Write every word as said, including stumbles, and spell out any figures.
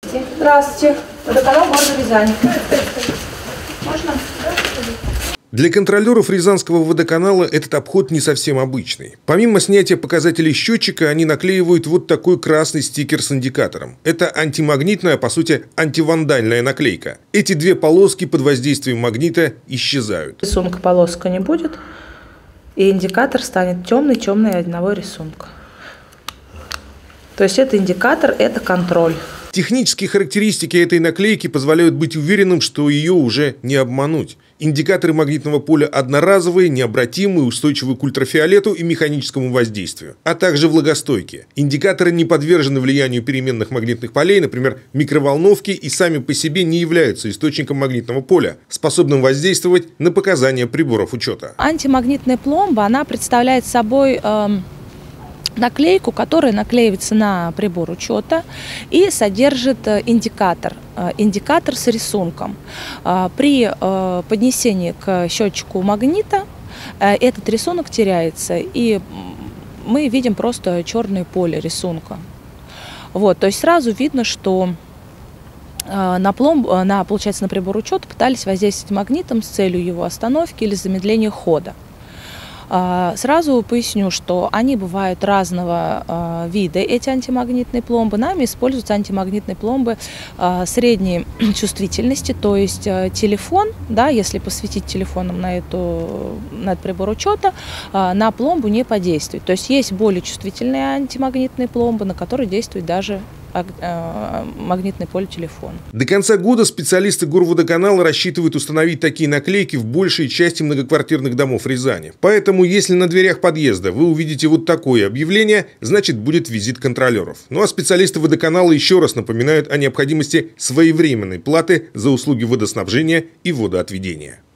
Здравствуйте. Водоканал города Рязани. Можно? Для контролеров Рязанского водоканала этот обход не совсем обычный. Помимо снятия показателей счетчика, они наклеивают вот такой красный стикер с индикатором. Это антимагнитная, по сути, антивандальная наклейка. Эти две полоски под воздействием магнита исчезают. Рисунка полоска не будет, и индикатор станет темный-темный одного рисунка. То есть это индикатор, это контроль. Технические характеристики этой наклейки позволяют быть уверенным, что ее уже не обмануть. Индикаторы магнитного поля одноразовые, необратимые, устойчивы к ультрафиолету и механическому воздействию, а также влагостойкие. Индикаторы не подвержены влиянию переменных магнитных полей, например, микроволновки, и сами по себе не являются источником магнитного поля, способным воздействовать на показания приборов учета. Антимагнитная пломба, она представляет собой э, наклейку, которая наклеивается на прибор учета и содержит индикатор. Индикатор с рисунком. При поднесении к счетчику магнита этот рисунок теряется, и мы видим просто черное поле рисунка. Вот, то есть сразу видно, что на, пломб, на, получается, на прибор учета пытались воздействовать магнитом с целью его остановки или замедления хода. Сразу поясню, что они бывают разного вида, эти антимагнитные пломбы. Нами используются антимагнитные пломбы средней чувствительности, то есть телефон, да, если посветить телефоном на, эту, на этот прибор учета, на пломбу не подействует. То есть есть более чувствительные антимагнитные пломбы, на которые действует даже магнитное поле телефона. До конца года специалисты Горводоканала рассчитывают установить такие наклейки в большей части многоквартирных домов Рязани. Поэтому, если на дверях подъезда вы увидите вот такое объявление, значит, будет визит контролеров. Ну а специалисты водоканала еще раз напоминают о необходимости своевременной платы за услуги водоснабжения и водоотведения.